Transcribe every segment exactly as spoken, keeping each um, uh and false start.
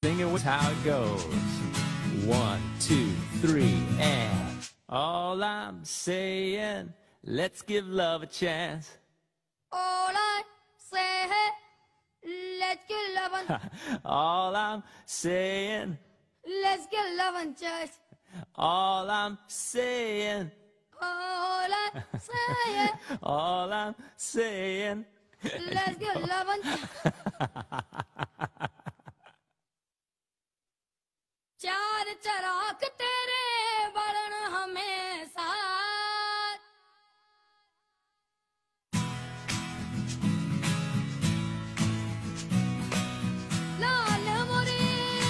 Singing with how it goes. One, two, three, and all I'm saying, let's give love a chance. All I say, let's give love a All I'm saying, let's give love a chance. all I'm saying, All I say, all I'm saying. let's give love a chance. चार चराग तेरे बरन हमेशा लाल मोरे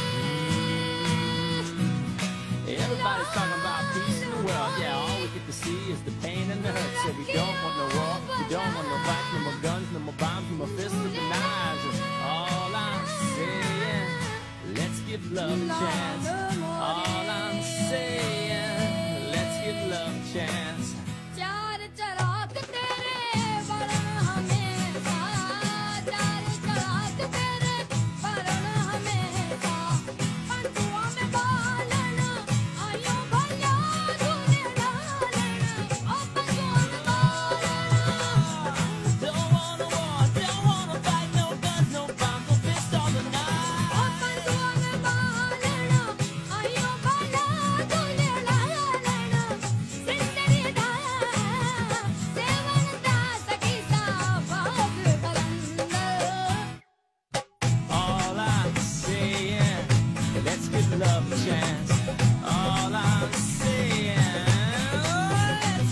Everybody's talking about peace in the world. Yeah, all we get to see is the pain and the hurt. So we don't want no war, we don't want no fights, no more guns, no more bombs, no more fists, no more knives. All I'm saying, let's give love a chance. All I'm saying, let's give love a chance. चार चराग तेरे बरन हमेशा चार चराग तेरे बरन हमेशा पंचुआ में बालन आयो भैया तूने डालन ओ पंचुआ में बालन Don't wanna war, don't wanna fight, no guns, no bombs, no fists all the night. ओ पंचुआ में बालन आयो भैया तूने डालन सिंदरी दा सेवन दा सखी सा बाग बलंद All I'm saying, let's give love a chance. All I'm saying, let's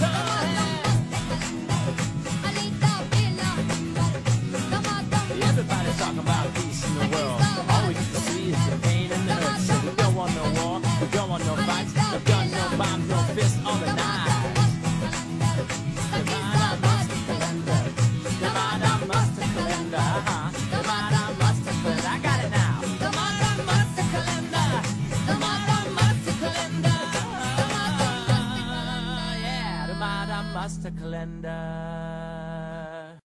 Alita Bila Tamatam everybody's talking about peace in the world. All we get to see is the pain and the hurt. So we don't want no war, we don't want no fights, no guns, no bombs, no fists, all the knives. Divide must calendar, divide must calendar, divide must calendar. I got it now. Divide must calendar, divide must calendar. Yeah, divide must calendar.